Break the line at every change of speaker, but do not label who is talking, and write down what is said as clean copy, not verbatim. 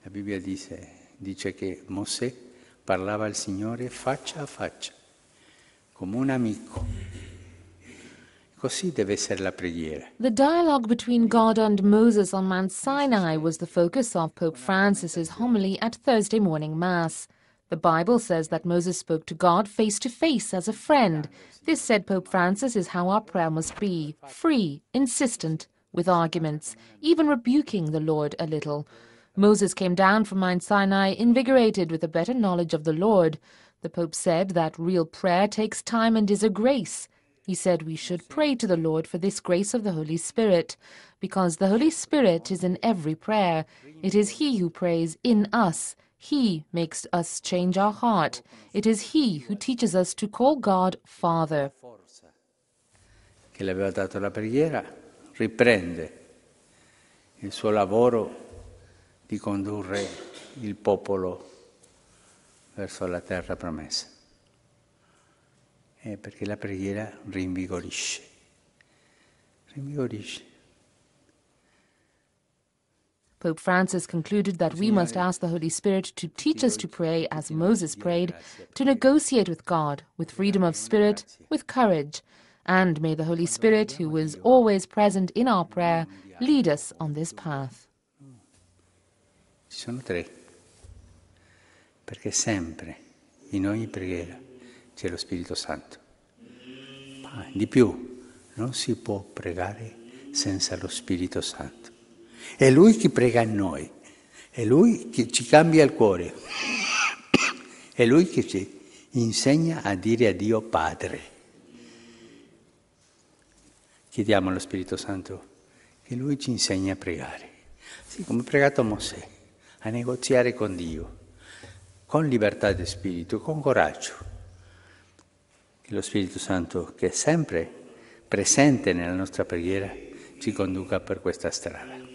La Bibbia dice che Mosè parlava al Signore faccia a faccia, come un amico. Così deve essere la preghiera.
The dialogue between God and Moses on Mount Sinai was the focus of Pope Francis's homily at Thursday morning Mass. The Bible says that Moses spoke to God face to face as a friend. This, said Pope Francis, is how our prayer must be, free, insistent, with arguments, even rebuking the Lord a little. Moses came down from Mount Sinai invigorated with a better knowledge of the Lord. The Pope said that real prayer takes time and is a grace. He said we should pray to the Lord for this grace of the Holy Spirit, because the Holy Spirit is in every prayer. It is He who prays in us. He makes us change our heart. It is He who teaches us to call God Father.
Che le aveva dato la preghiera, riprende il suo lavoro di condurre il popolo verso la terra promessa. Perché la preghiera rinvigorisce.
Pope Francis concluded that we must ask the Holy Spirit to teach us to pray as Moses prayed, to negotiate with God, with freedom of spirit, with courage. And may the Holy Spirit, who is always present in our prayer, lead us on this path.
Ci sono tre, perché sempre, in ogni preghiera, c'è lo Spirito Santo. Ma di più, non si può pregare senza lo Spirito Santo. È Lui che prega in noi, è Lui che ci cambia il cuore, è Lui che ci insegna a dire a Dio Padre. Chiediamo allo Spirito Santo che Lui ci insegni a pregare, sì, come ha pregato Mosè, a negoziare con Dio, con libertà di spirito, con coraggio. Che lo Spirito Santo, che è sempre presente nella nostra preghiera, ci conduca per questa strada.